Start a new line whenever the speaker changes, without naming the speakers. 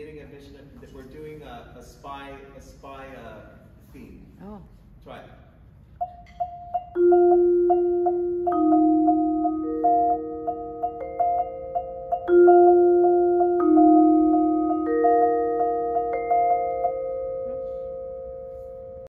getting a mission that we're doing a spy theme.
Oh.
Try it.